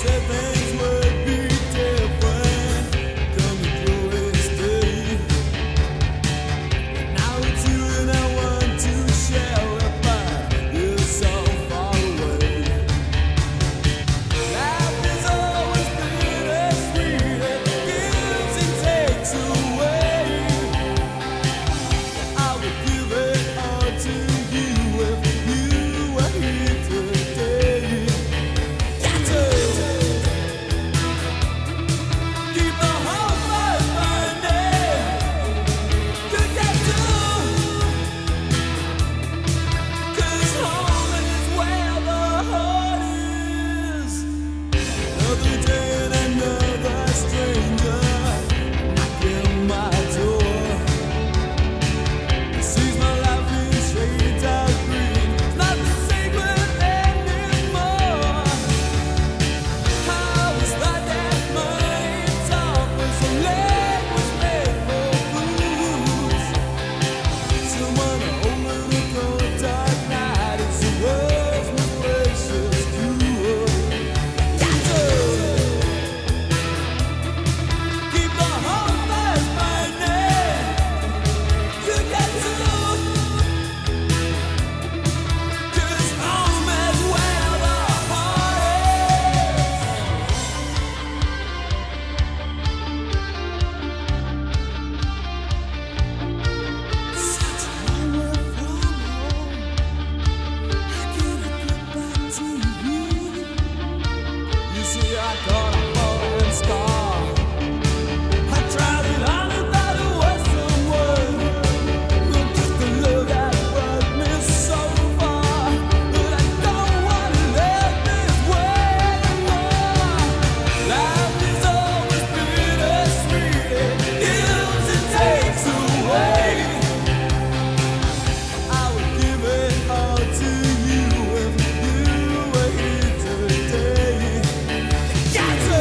Got to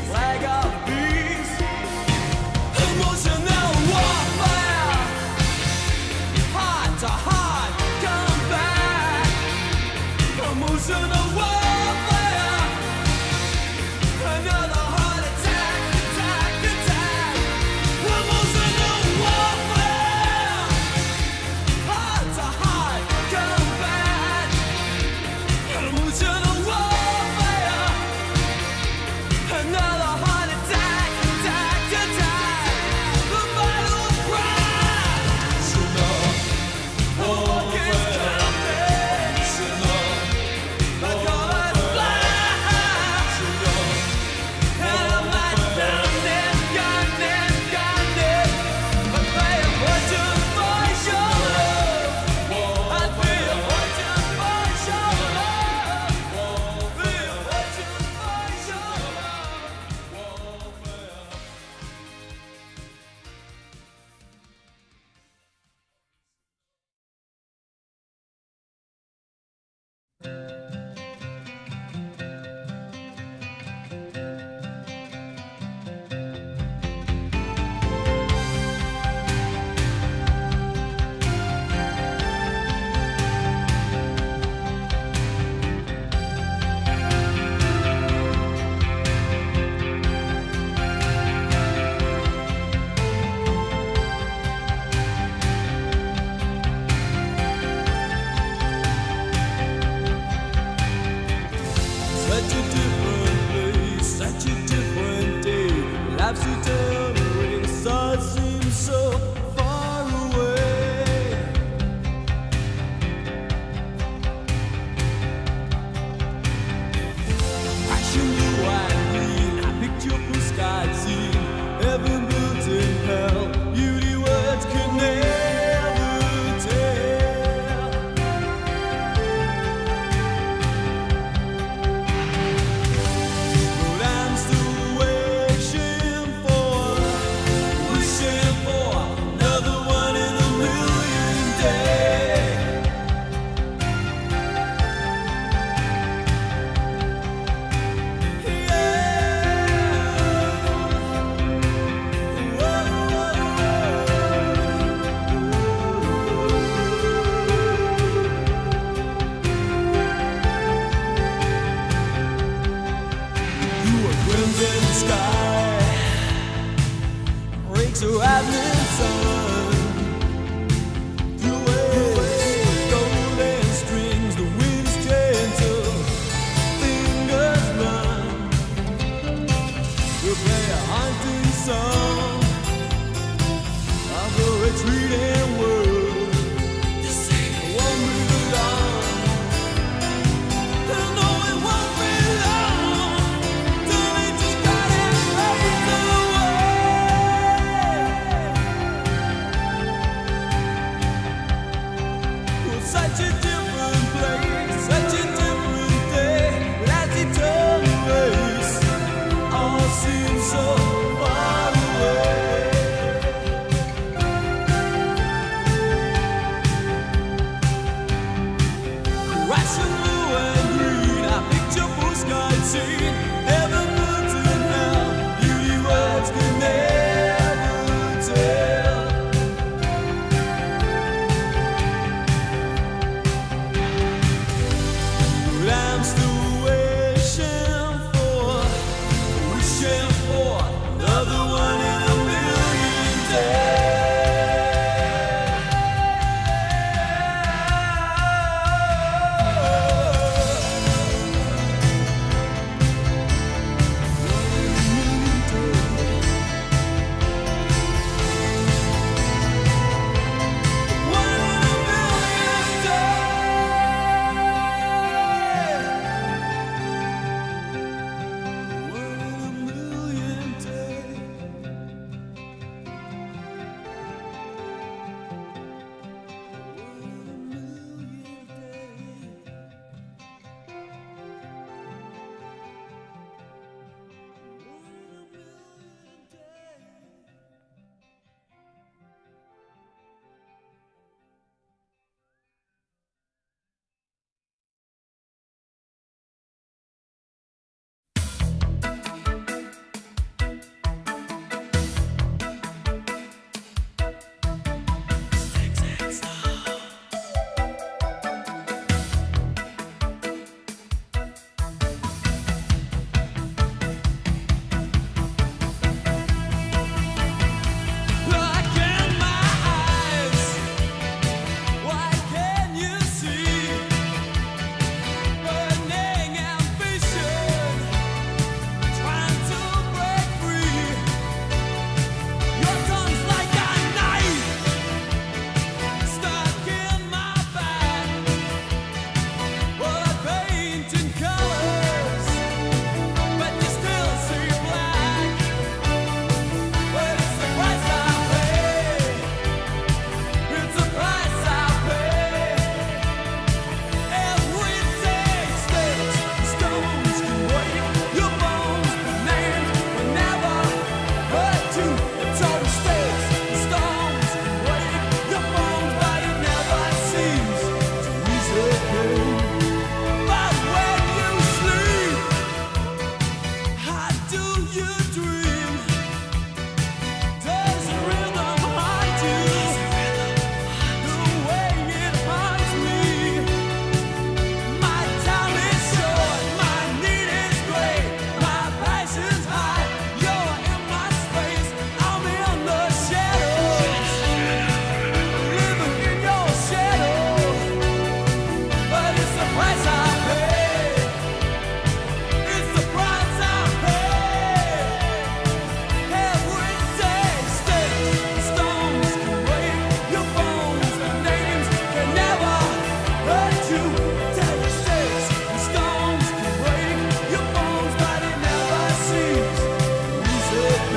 flag of peace. Emotional warfare, heart to heart combat. Emotional warfare, another heart attack, attack, attack. Emotional warfare, heart to heart combat. Emotional warfare, another heart attack, attack, attack. The battle cry. Emotional warfare. The colors fly. And I'm like gunning, gunning, gunning. But they are watching for your love. I feel watching for your love. Feel watching for your love. Such a different place, such a different day. Life's eternal race, all seems so far away. Passion blue and green, I picture blue sky scene. Heaven built in hell, beauty words could never tell. But I'm still wishing for another one in a million days. Through a crimson sky breaks a rising sun. Through waves, golden strings, the wind's gentle fingers run. We'll play a haunting song of a retreating world. Won't be long. No, it won't be long till they just got it fades away. Well, such a different place, such a different day. Life's eternal race, all seems so far away.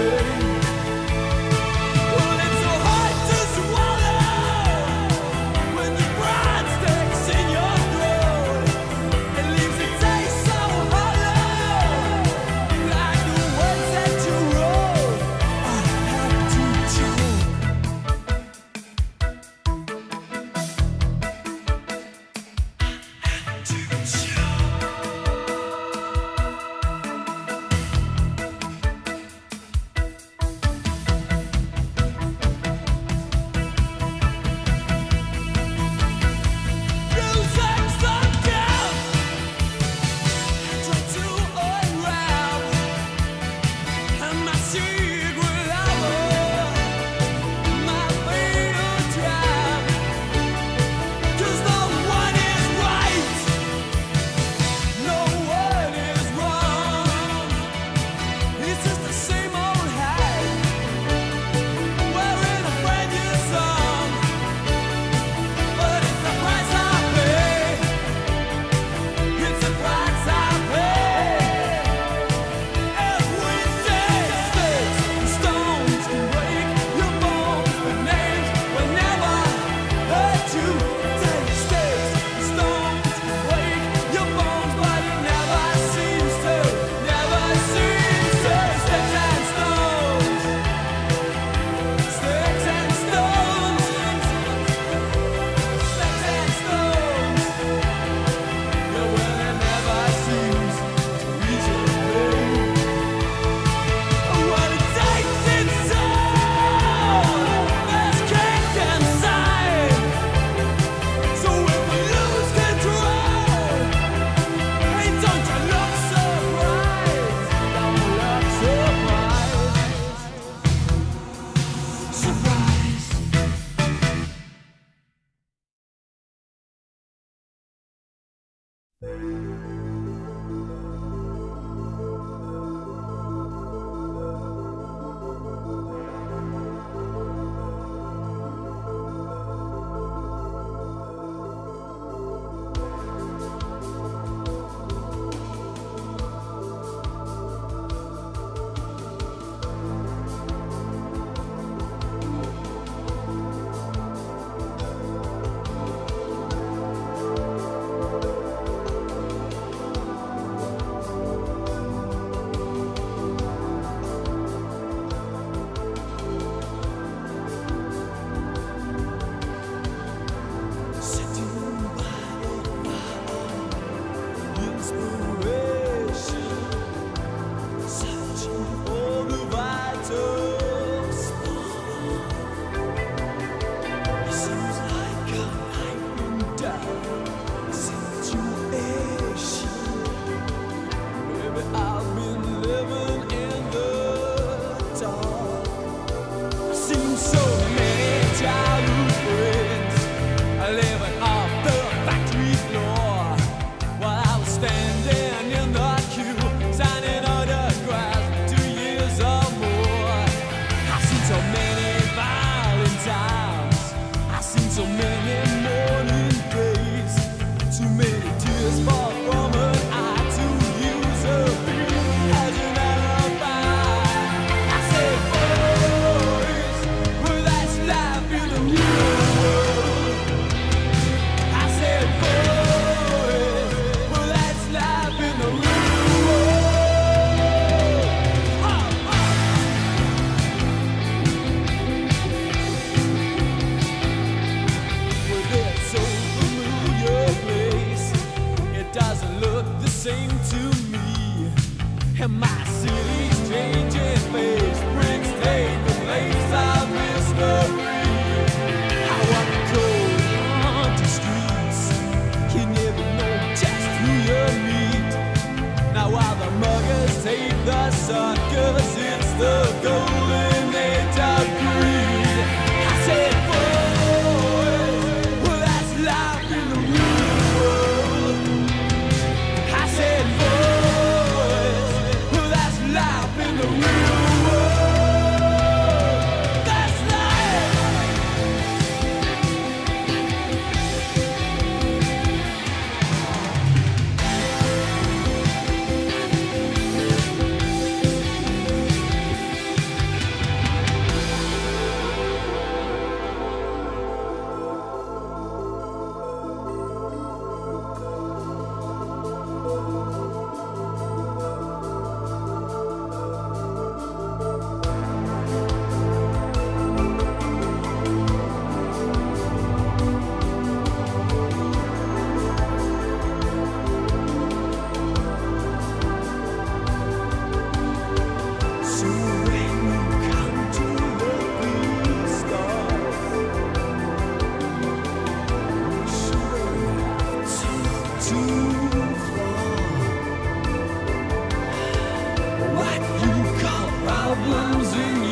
Well, it's so hard to swallow when the brine sticks in your throat. It leaves a taste so hollow, like the words that you wrote. I have to choke.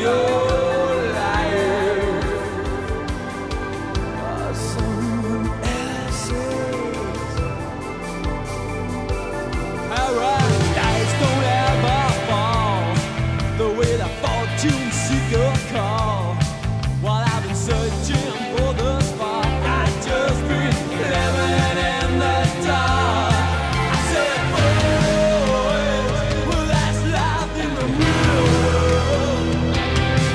you're lying. Someone else's paradise don't ever fall the way the fortune seeker call. While I've been searching for the spark, I just been living in the dark. I said, oh, well, that's life in the real world.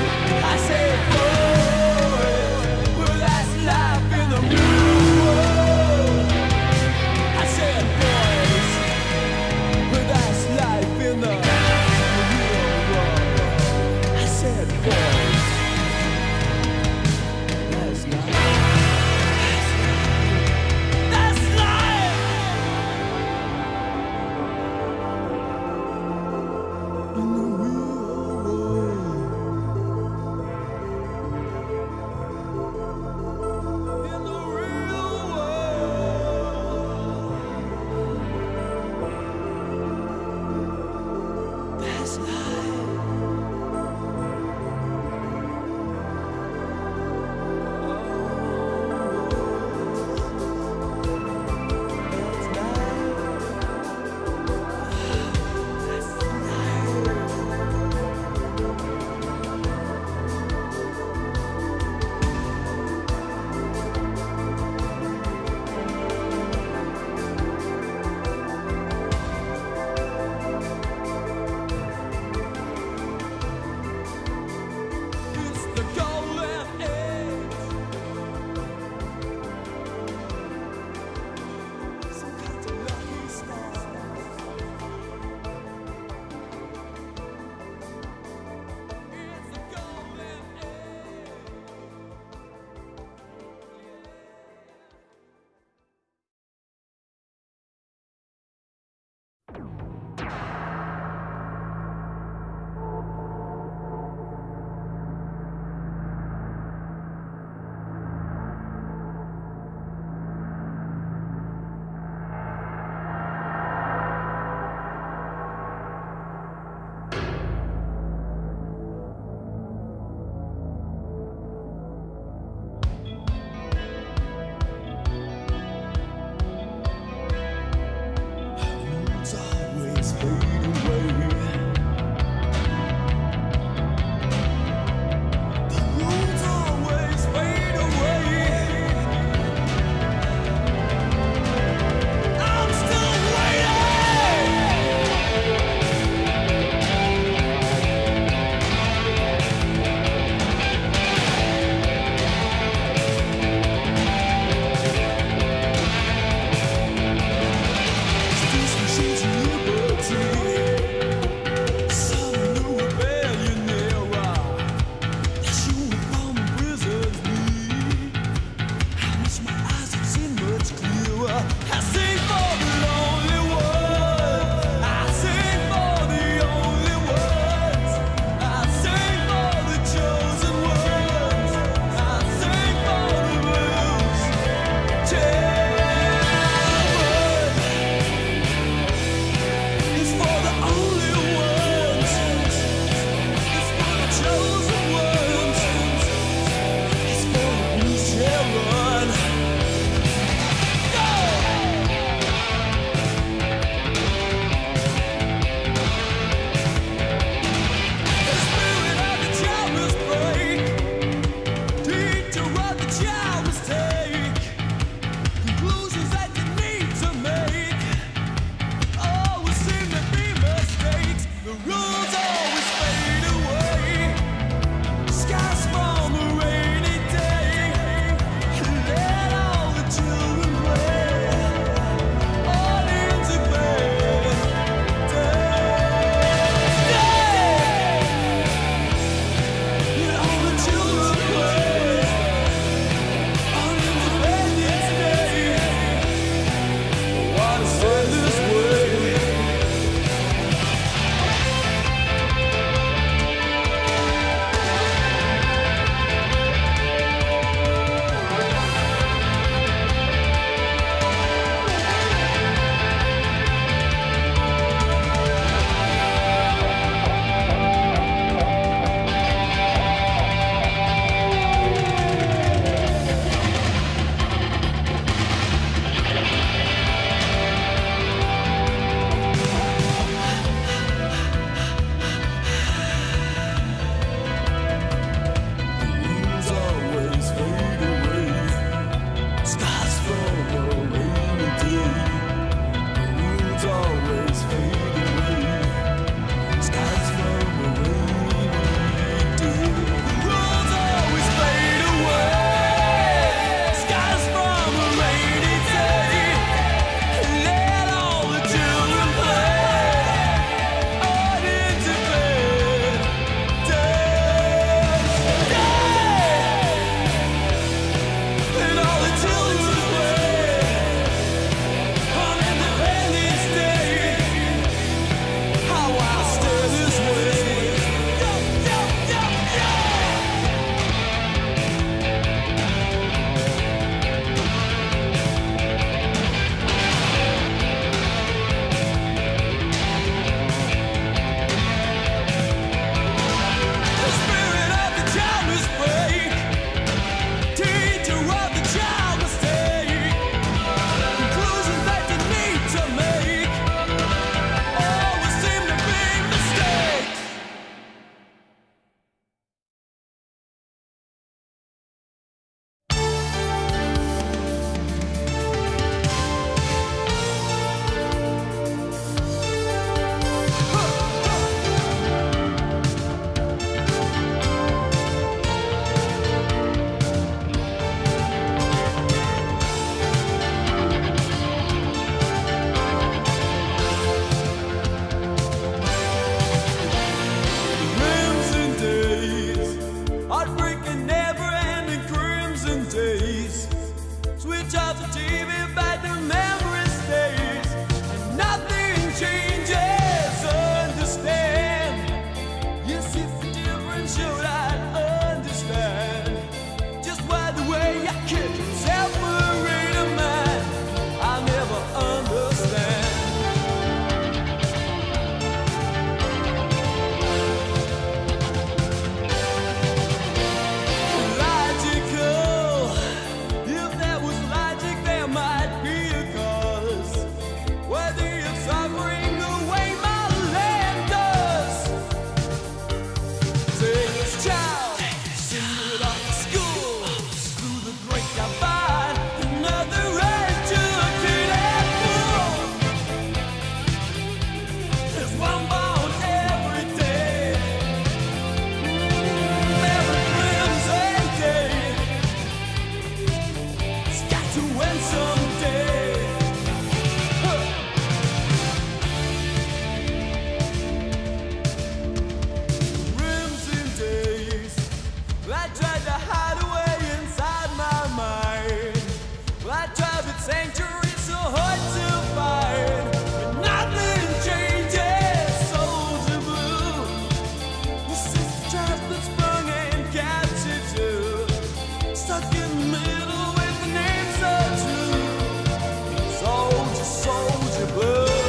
that sprung and captured you. Stuck in the middle with the name so true. Soldier, soldier blood.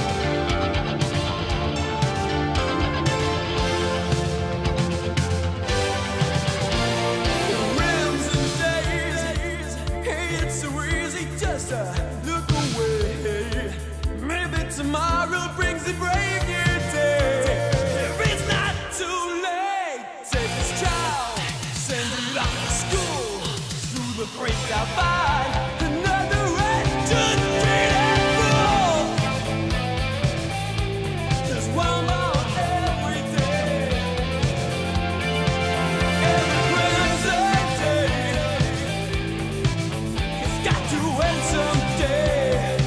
Rims and days, hey, it's so easy just to look away. Maybe tomorrow brings a brave new day. If it's not too late, take this child, send it off to school. Through the breakout fight, another wretched treated fool. There's one more every day. Every present day, it's got to end someday.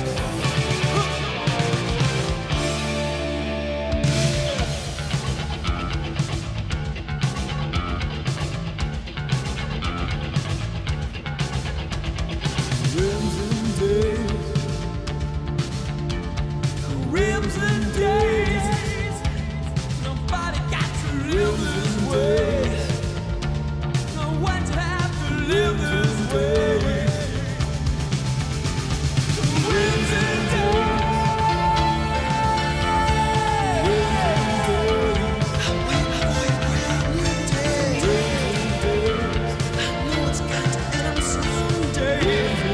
Rims and days, nobody got to live this way. No one to have to live this way. Rims and days, I know it's got to end someday.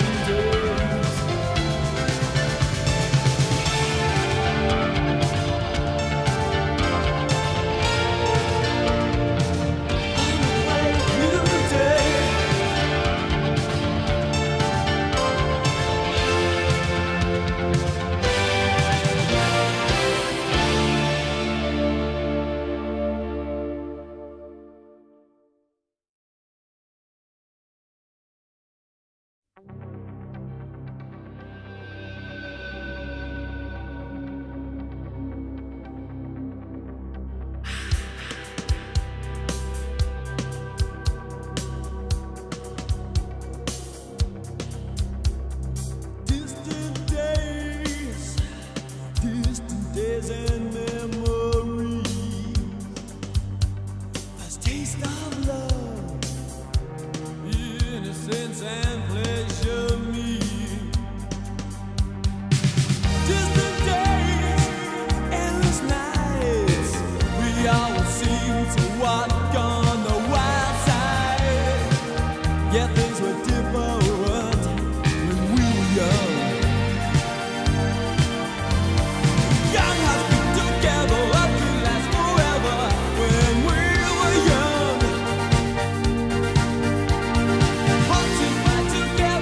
Distant days and memories, first taste of love, innocence and pleasure meet. Distant days, endless nights, we always seem to walk on the wild side. Yeah, things were different when we were young. Young hearts beat together, love could last forever when we were young. Hearts that fight together.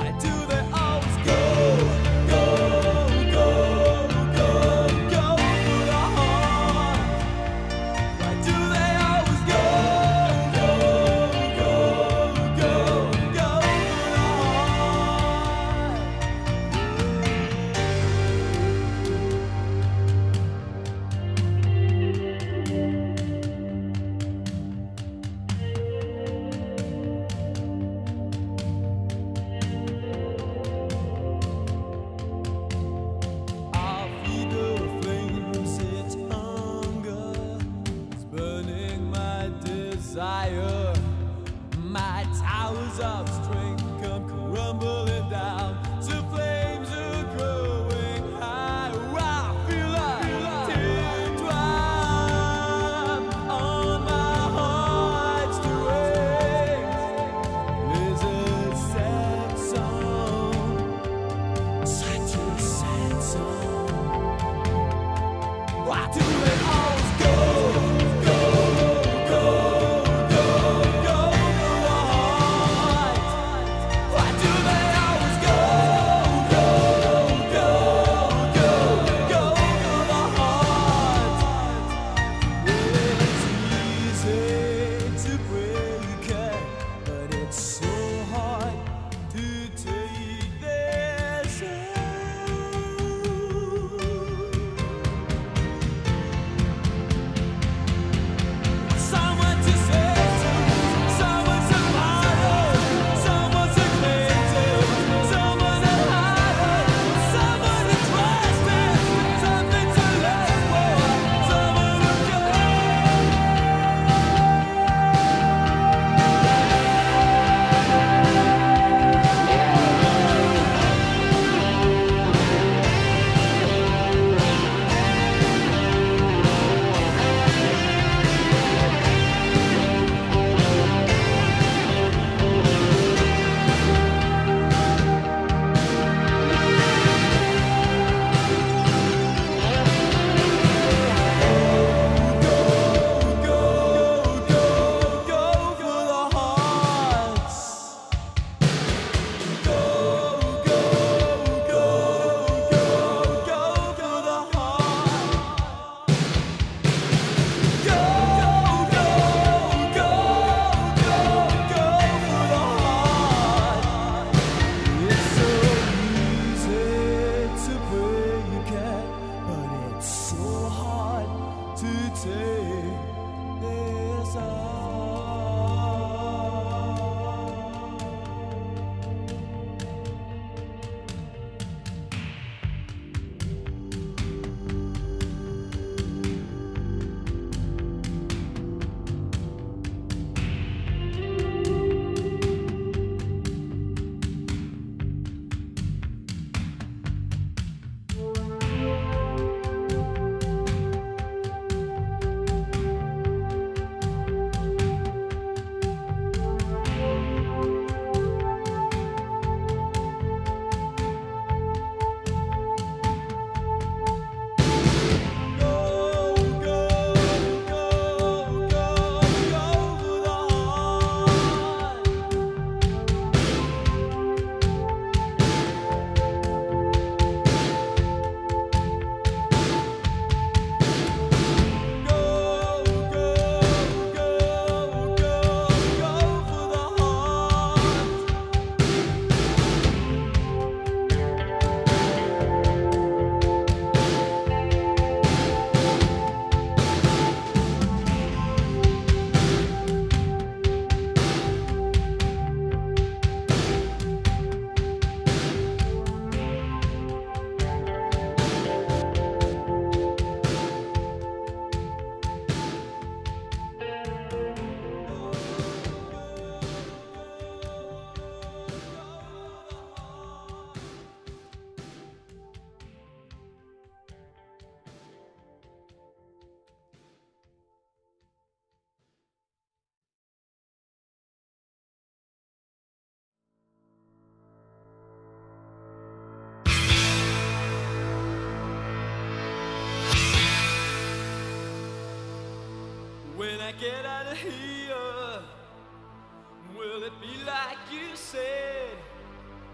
When I get out of here, will it be like you said?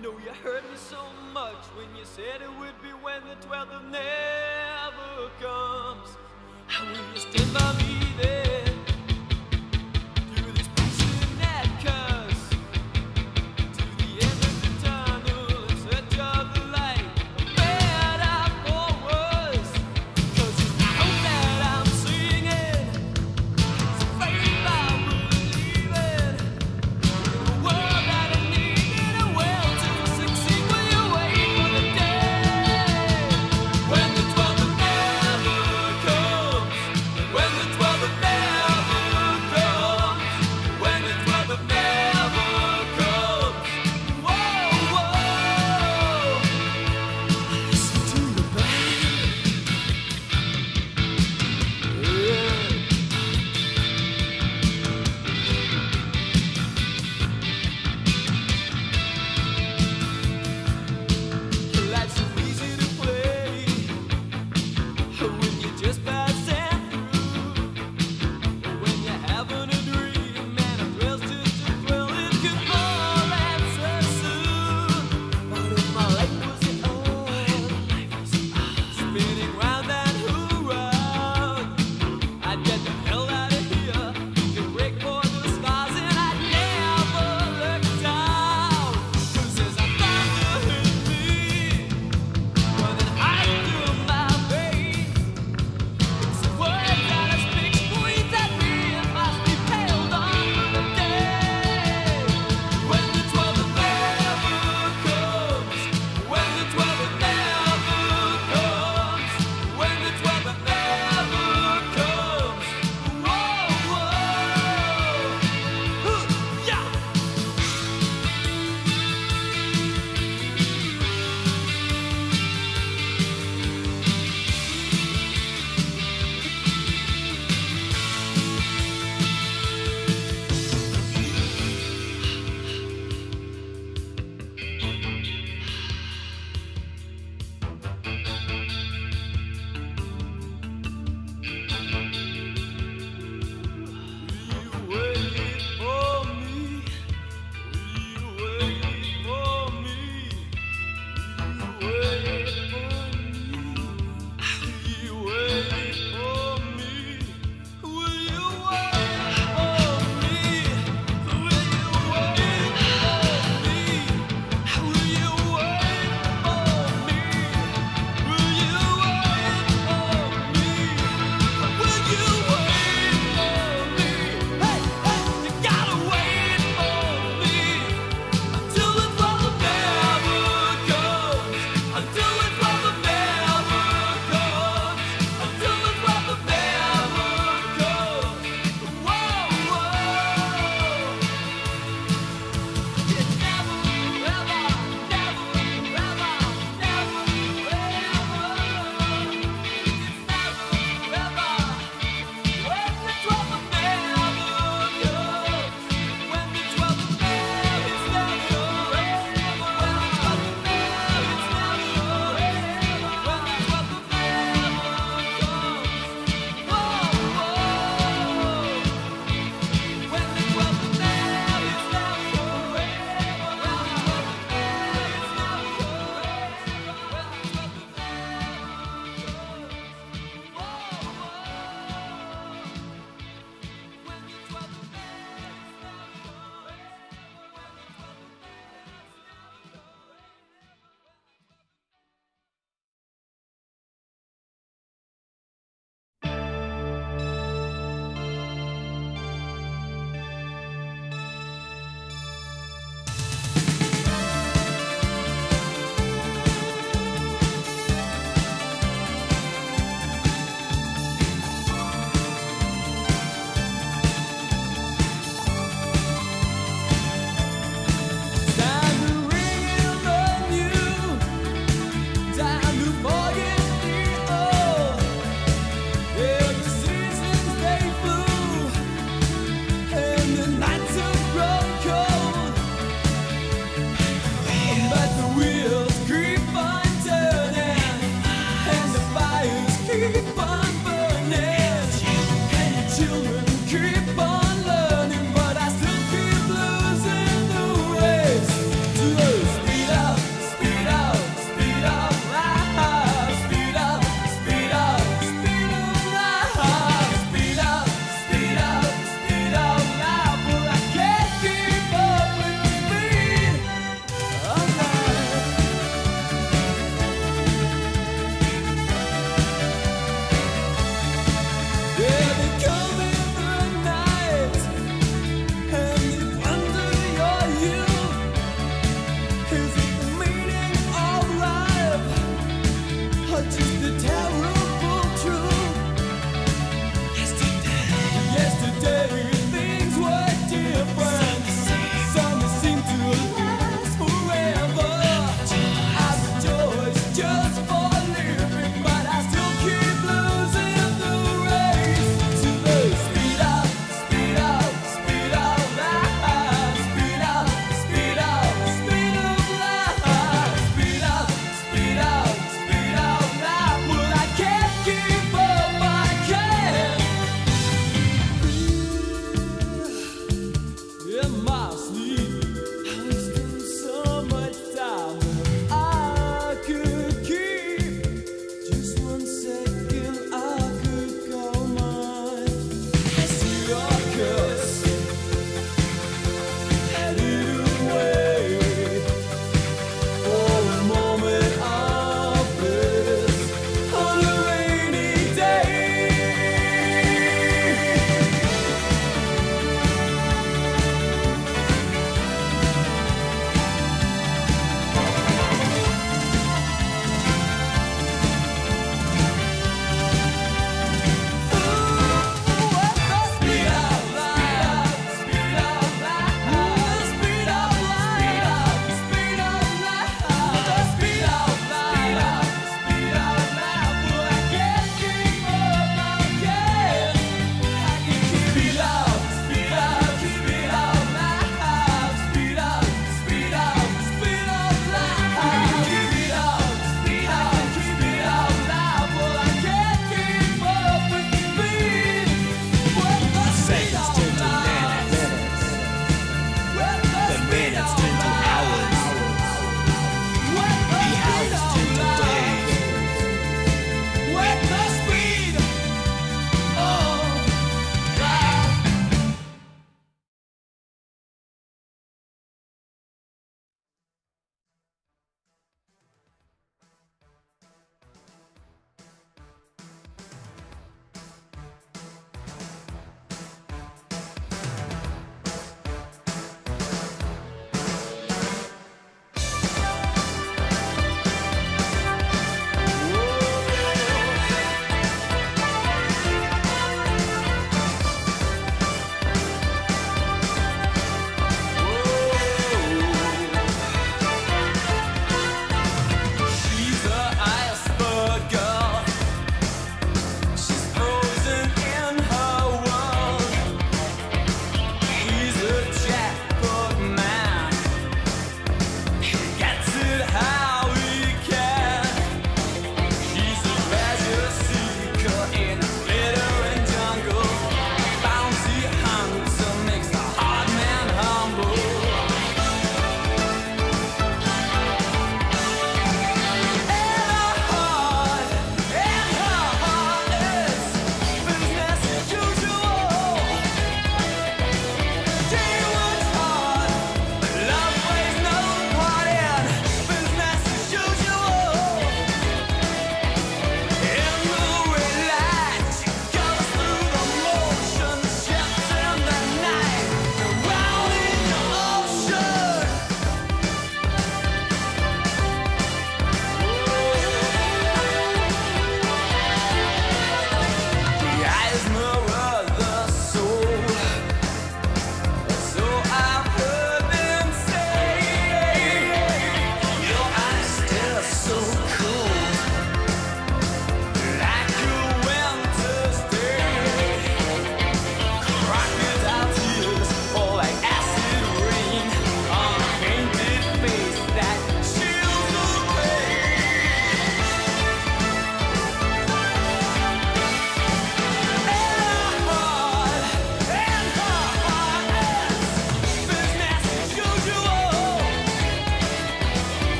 know you hurt me so much when you said it would be when the 12th never comes. How will you stand by me then through this passionate curse to the end of the tunnel in search of the light, better for worse? 'Cause I hope that I'm singing, so afraid I will leave it. The world that I need a will to succeed. Will you wait for the day when the 12th never comes? When the 12th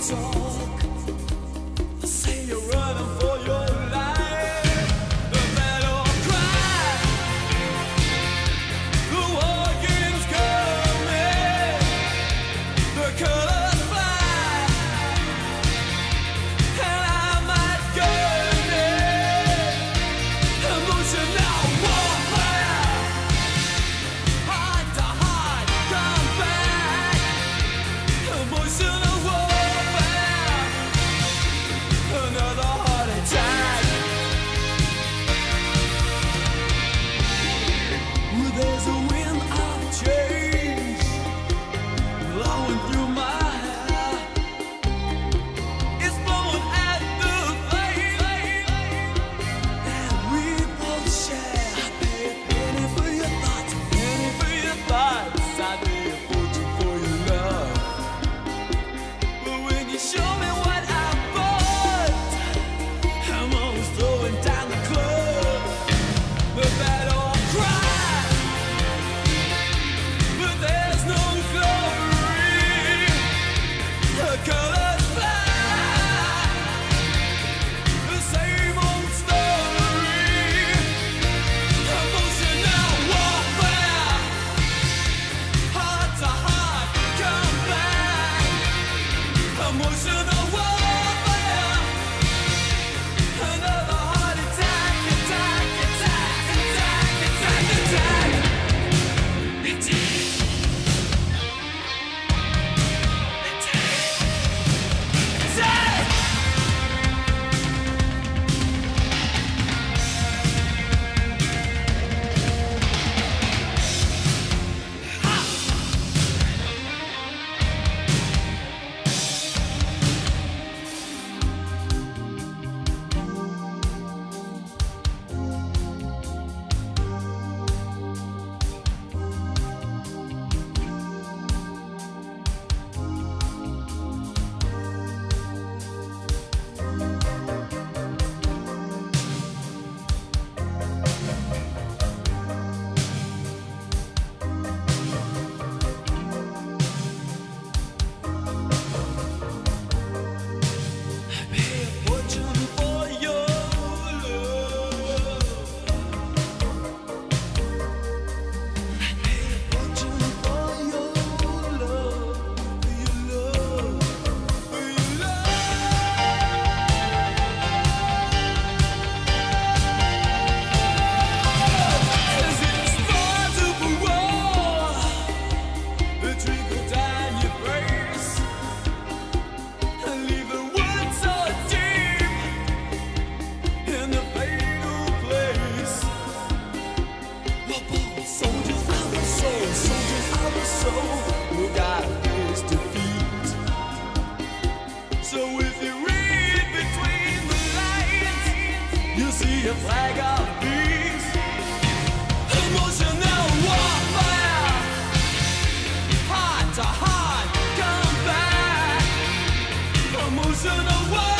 talk. I say you're running for your life. The battle cry. The war game's coming. The colors fly. And I might go there. Emotional warfare. Heart to heart combat. Emotional warfare. Another heart attack. Well, there's a wind of change blowing through my hair. It's blowing at the flame that we both share. I pay a penny for your thoughts, a penny for your thoughts. I pay a fortune for your love. But when you show me what I bought, I'm always throwing down the club. The battle cry, but there's no glory. The colors fly, the same old story. Emotional warfare, heart to heart combat. Emotional warfare, another heart attack, attack, attack, attack, attack, attack, attack. Pay a fortune for your love. Pay a fortune for your love, for your love, for your love. As it starts to roar, the trickle down your face. And leave the wood so deep in the fatal place. Well, soldiers of the soul, soldiers of the soul, who gotta face defeat. So if you read between the lines, you'll see a flag of peace. Emotional warfare, heart to heart combat. Emotional warfare.